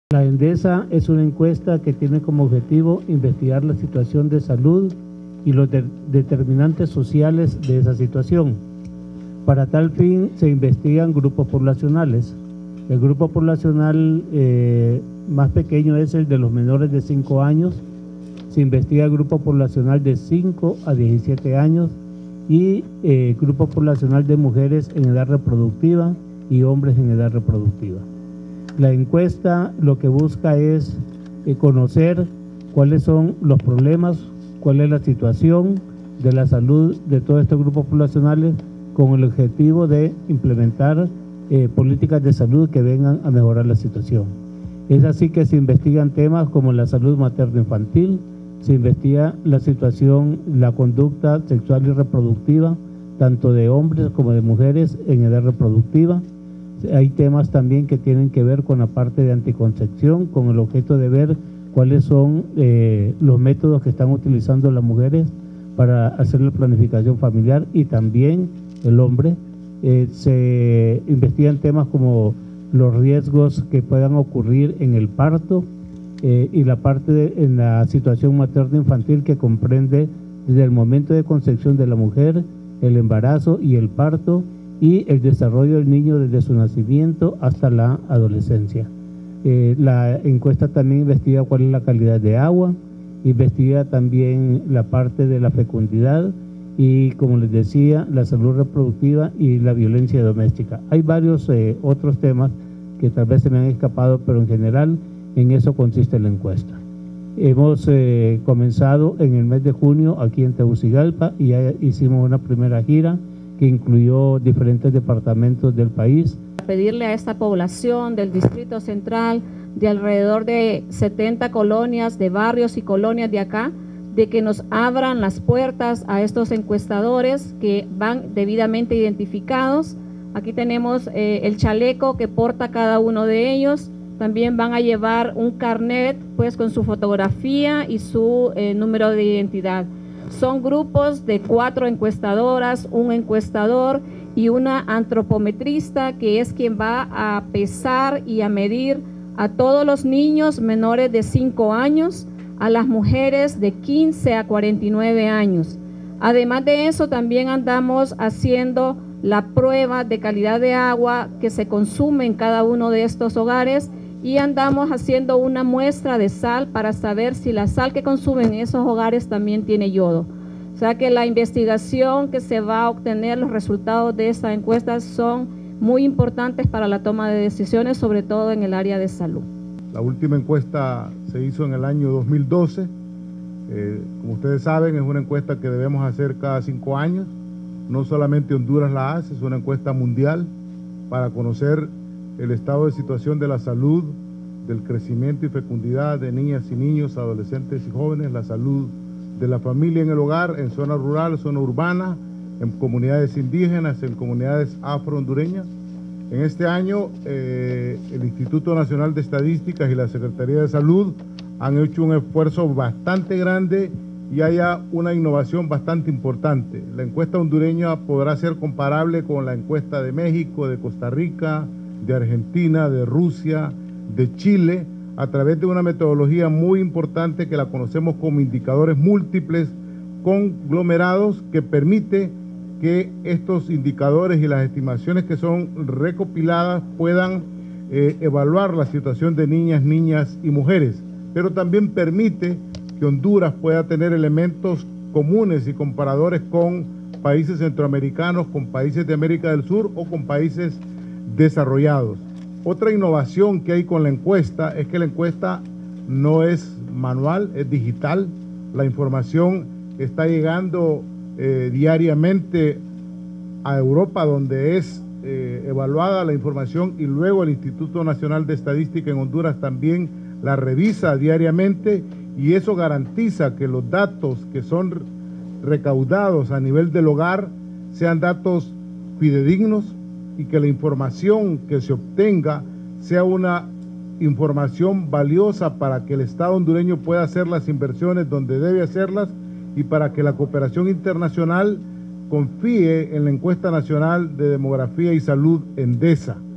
La Endesa es una encuesta que tiene como objetivo investigar la situación de salud y los determinantes sociales de esa situación. Para tal fin se investigan grupos poblacionales. El grupo poblacional más pequeño es el de los menores de 5 años. Se investiga el grupo poblacional de 5 a 17 años y grupo poblacional de mujeres en edad reproductiva y hombres en edad reproductiva. La encuesta lo que busca es conocer cuáles son los problemas, cuál es la situación de la salud de todos estos grupos poblacionales con el objetivo de implementar políticas de salud que vengan a mejorar la situación. Es así que se investigan temas como la salud materno-infantil, se investiga la situación, la conducta sexual y reproductiva, tanto de hombres como de mujeres en edad reproductiva. Hay temas también que tienen que ver con la parte de anticoncepción, con el objeto de ver cuáles son los métodos que están utilizando las mujeres para hacer la planificación familiar y también el hombre. Se investigan temas como los riesgos que puedan ocurrir en el parto y la parte en la situación materno-infantil que comprende desde el momento de concepción de la mujer, el embarazo y el parto, y el desarrollo del niño desde su nacimiento hasta la adolescencia. La encuesta también investiga cuál es la calidad de agua, investiga también la parte de la fecundidad y, como les decía, la salud reproductiva y la violencia doméstica. Hay varios otros temas que tal vez se me han escapado, pero en general en eso consiste la encuesta. Hemos comenzado en el mes de junio aquí en Tegucigalpa y ya hicimos una primera gira que incluyó diferentes departamentos del país. Pedirle a esta población del Distrito Central, de alrededor de 70 colonias, de barrios y colonias de acá, de que nos abran las puertas a estos encuestadores que van debidamente identificados. Aquí tenemos el chaleco que porta cada uno de ellos. También van a llevar un carnet pues con su fotografía y su número de identidad. Son grupos de 4 encuestadoras, un encuestador y una antropometrista que es quien va a pesar y a medir a todos los niños menores de 5 años, a las mujeres de 15 a 49 años. Además de eso, también andamos haciendo la prueba de calidad de agua que se consume en cada uno de estos hogares y andamos haciendo una muestra de sal para saber si la sal que consumen en esos hogares también tiene yodo. O sea que la investigación que se va a obtener, los resultados de esta encuesta son muy importantes para la toma de decisiones, sobre todo en el área de salud. La última encuesta se hizo en el año 2012. Como ustedes saben, es una encuesta que debemos hacer cada 5 años. No solamente Honduras la hace, es una encuesta mundial para conocer el estado de situación de la salud, del crecimiento y fecundidad de niñas y niños, adolescentes y jóvenes, la salud de la familia en el hogar, en zona rural, zona urbana, en comunidades indígenas, en comunidades afro-hondureñas. En este año, el Instituto Nacional de Estadísticas y la Secretaría de Salud han hecho un esfuerzo bastante grande y haya una innovación bastante importante. La encuesta hondureña podrá ser comparable con la encuesta de México, de Costa Rica, de Argentina, de Rusia, de Chile, a través de una metodología muy importante que la conocemos como indicadores múltiples conglomerados, que permite que estos indicadores y las estimaciones que son recopiladas puedan evaluar la situación de niñas y mujeres, pero también permite que Honduras pueda tener elementos comunes y comparadores con países centroamericanos, con países de América del Sur o con países desarrollados. Otra innovación que hay con la encuesta es que la encuesta no es manual, es digital. La información está llegando diariamente a Europa, donde es evaluada la información, y luego el Instituto Nacional de Estadística en Honduras también la revisa diariamente, y eso garantiza que los datos que son recaudados a nivel del hogar sean datos fidedignos y que la información que se obtenga sea una información valiosa para que el Estado hondureño pueda hacer las inversiones donde debe hacerlas y para que la cooperación internacional confíe en la Encuesta Nacional de Demografía y Salud, ENDESA.